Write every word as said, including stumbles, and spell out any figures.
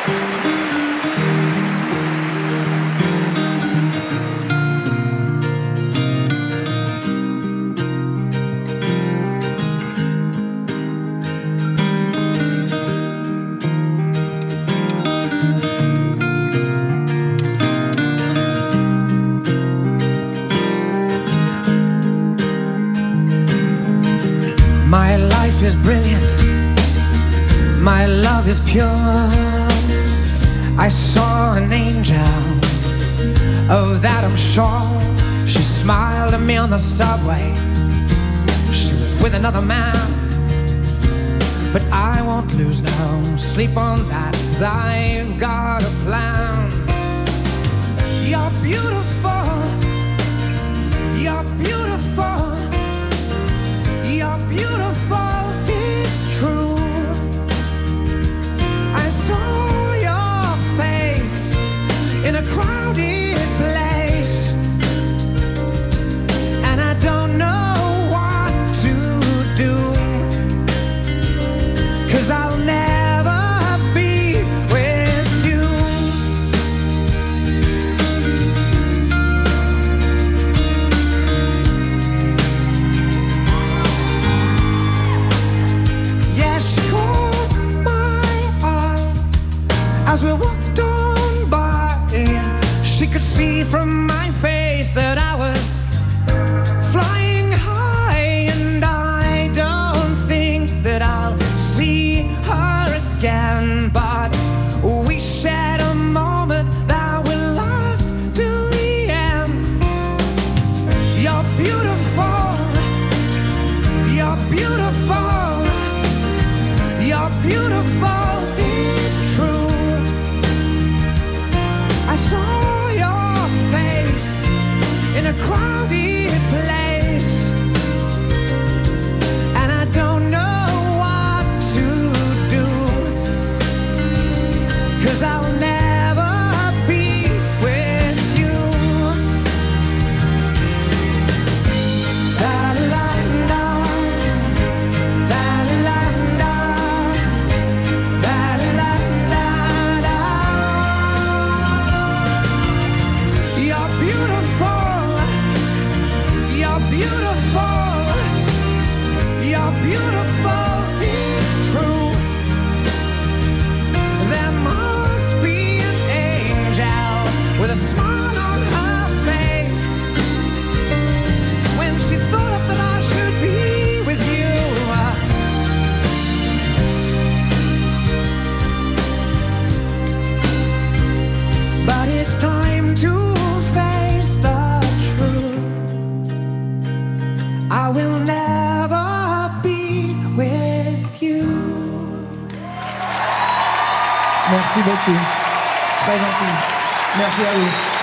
My life is brilliant, my love is pure. I saw an angel, of that I'm sure. She smiled at me on the subway, she was with another man. But I won't lose no sleep on that, 'cause I've got a plan. You're beautiful, you're beautiful, you're beautiful, it's true. I saw your face in a crowded place, and I don't know what to do, 'cause I'll never be with you. As we walked on by, she could see from my face that I was flying high, and I don't think that I'll see her again, but we shared a moment that will last till the end. You're beautiful, you're beautiful, you're beautiful, it's true. I saw your face in a crowded place, and I don't know what to do, 'cause I'll never be with you. La la la, la la la, la la la. You're beautiful, you're beautiful, you're beautiful, it's true. There must be an angel with a smile on her face, when she thought that I should be with you. But it's time to face the truth. I will never be with you. Merci beaucoup. Très gentil. Merci à vous.